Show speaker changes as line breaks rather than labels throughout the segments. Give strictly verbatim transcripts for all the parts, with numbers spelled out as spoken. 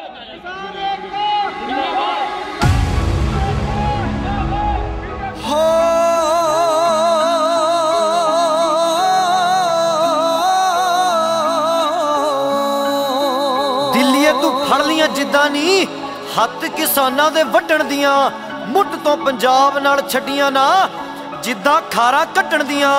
ਦਿੱਲੀਏ ਤੂੰ ਫੜ ਲੀਆਂ ਜਿੱਦਾਂ ਨੀ ਹੱਥ ਕਿਸਾਨਾਂ ਦੇ ਵੱਢਣ ਦੀਆਂ, ਮੁੱਢ ਤੋਂ ਪੰਜਾਬ ਨਾਲ ਛੱਡੀਆਂ ਨਾ ਜਿੱਦਾਂ ਖਾਰਾ ਕੱਟਣ ਦੀਆਂ।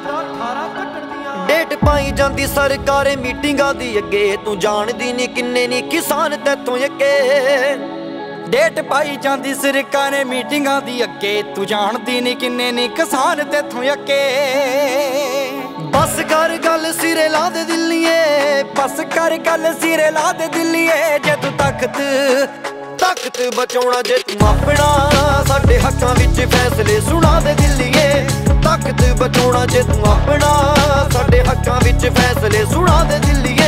ਡੇਟ ਪਾਈ ਜਾਂਦੀ ਸਰਕਾਰੇ ਮੀਟਿੰਗਾਂ ਦੀ ਅੱਗੇ, ਤੂੰ ਜਾਣਦੀ ਨੀ ਕਿੰਨੇ ਨੀ ਕਿਸਾਨ ਤੇਥੋਂ ਅੱਗੇ।
ਡੇਟ ਪਾਈ ਜਾਂਦੀ ਸਰਕਾਰੇ ਮੀਟਿੰਗਾਂ ਦੀ ਅੱਗੇ, ਤੂੰ ਜਾਣਦੀ ਨੀ ਕਿੰਨੇ ਨੀ ਕਿਸਾਨ ਤੇਥੋਂ ਅੱਗੇ।
ਬਸ ਕਰ ਗੱਲ ਸਿਰੇ ਲਾ ਦੇ ਦਿੱਲੀਏ,
ਬਸ ਕਰ ਗੱਲ ਸਿਰੇ ਲਾ ਦੇ ਦਿੱਲੀਏ। ਜੇ ਤੂੰ ਤਖਤ
ਤਖਤ ਬਚਾਉਣਾ ਜੇ ਤੂੰ ਆਪਣਾ, ਸਾਡੇ ਹੱਕਾਂ ਵਿੱਚ ਫੈਸਲੇ ਸੁਣਾ ਦੇ ਦਿੱਲੀਏ। ਤਖਤ ਬਚਾਉਣਾ ਜੇ ਤੂੰ ਆਪਣਾ, ਸਾਡੇ ਹੱਕਾਂ ਵਿੱਚ ਫੈਸਲੇ ਸੁਣਾ ਦੇ ਦਿੱਲੀਏ।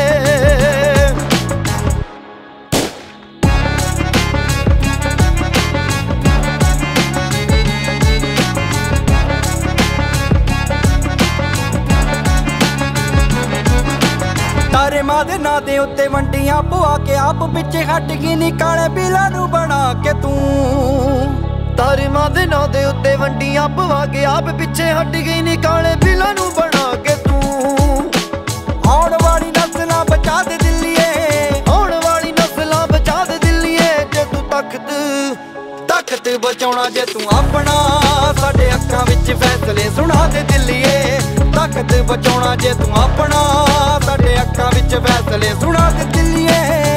ਤਾਰੇ ਮਾਂ ਦੇ ਨਾਂ ਦੇ ਉੱਤੇ ਵੰਡੀਆਂ ਪਵਾ ਕੇ ਆਪ ਪਿੱਛੇ ਹਟ ਗਈ ਨੀ ਕਾਲੇ ਬਿੱਲਾਂ ਨੂੰ ਬਣਾ ਕੇ ਤੂੰ।
ਤਾਰੇ ਮਾਂ ਦੇ ਨਾਂ ਦੇ ਉੱਤੇ ਵੰਡੀਆਂ ਪਵਾ ਕੇ ਆਪ ਪਿੱਛੇ ਹਟ ਗਈ ਨੀ ਕਾਲੇ ਬਿੱਲਾਂ ਨੂੰ ਬਣਾ ਕੇ ਤੂੰ।
ਆਉਣ ਵਾਲੀ ਨਸਲਾਂ ਬਚਾ ਦੇ ਦਿੱਲੀਏ,
ਆਉਣ ਵਾਲੀ ਨਸਲਾਂ ਬਚਾ ਦੇ ਦਿੱਲੀਏ। ਜੇ ਤੂੰ ਤਖਤ
ਤਖਤ ਬਚਾਉਣਾ ਜੇ ਤੂੰ ਆਪਣਾ, ਸਾਡੇ ਹੱਕਾਂ ਵਿੱਚ ਫੈਸਲੇ ਸੁਣਾ ਦੇ ਦਿੱਲੀਏ। ਤਖਤ ਬਚਾਉਣਾ ਜੇ ਤੂੰ ਆਪਣਾ, ਸਾਡੇ ਹੱਕਾਂ ਵਿੱਚ ਫੈਸਲੇ ਸੁਣਾ ਦੇ ਦਿੱਲੀਏ।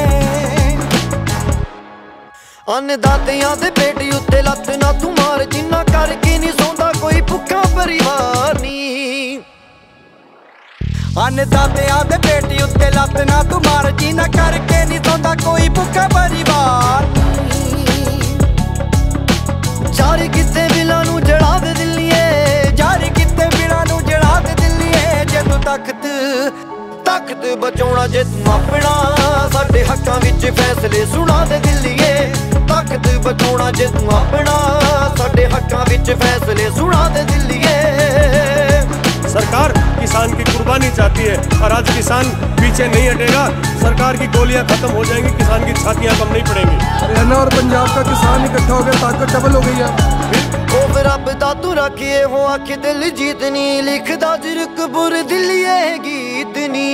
ਅੰਨਦਾਤਿਆਂ ਦੇ ਪੇਟ ਉੱਤੇ ਲੱਤ ਨਾ ਤੂੰ ਮਾਰ, ਜਿੰਨਾ ਕਰਕੇ ਨੀ ਸੌਂਦਾ ਕੋਈ ਭੁੱਖਾ ਪਰਿਵਾਰ ਨੀ।
ਅੰਨਦਾਤਿਆਂ ਦੇ ਪੇਟ ਉੱਤੇ ਲੱਤ ਨਾ ਤੂੰ ਮਾਰ, ਜਿੰਨਾ ਕਰਕੇ ਨੀ ਸੌਂਦਾ ਕੋਈ ਭੁੱਖਾ ਪਰਿਵਾਰ।
ਜਾਰੀ ਕਿਤੇ ਬਿਲਾਂ ਨੂੰ ਜੜਾ ਦੇ ਦਿੱਲੀਏ,
ਜਾਰੀ ਕਿਤੇ ਬਿਲਾਂ ਨੂੰ ਜੜਾ ਦੇ ਦਿੱਲੀਏ। ਜੇ ਤੂੰ ਤਖਤ
ਤਖਤ ਬਚਾਉਣਾ ਜੇ ਤੂੰ ਆਪਣਾ, ਸਾਡੇ ਹੱਕਾਂ ਵਿੱਚ ਫੈਸਲੇ ਸੁਣਾ ਦੇ ਦਿੱਲੀਏ। ਤਖਤ ਬਚਾਉਣਾ ਜੇ ਤੂੰ ਆਪਣਾ, ਸਾਡੇ हक्का विच फैसले सुना दे दिल्लीए।
सरकार किसान की कुर्बानी चाहती है और आज किसान पीछे नहीं हटेगा। सरकार की गोलियां खत्म हो जाएंगी, किसान की छातियां कम नहीं पड़ेंगी।
हरियाणा और पंजाब का किसान इकट्ठा हो गया, ताकत डबल हो गई है।
ओ रब दा तू रखिए हो आख दिल जीतनी, लिखदा जिरकपुर दिल्लीए गीतनी।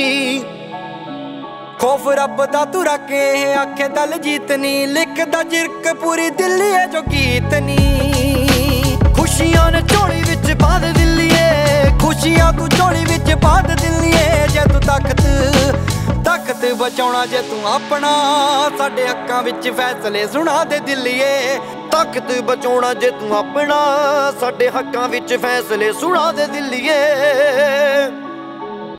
खौफ रब दा तू रखे आखे दल जीतनी, लिखदा जिरकपुरी दिल्ली है जो गीतनी।
खुशियां ने झोली विच पा दे दिल्लीए,
खुशियां तू झोली विच पा दे दिल्लीए। जे तू तख्त तख्त बचाउणा जे तू अपना, साडे हक्कां विच फैसले सुना दे दिल्लीए।
तख्त बचाउणा जे तू अपना, साडे हक्कां विच फैसले सुना दे दिल्लीए।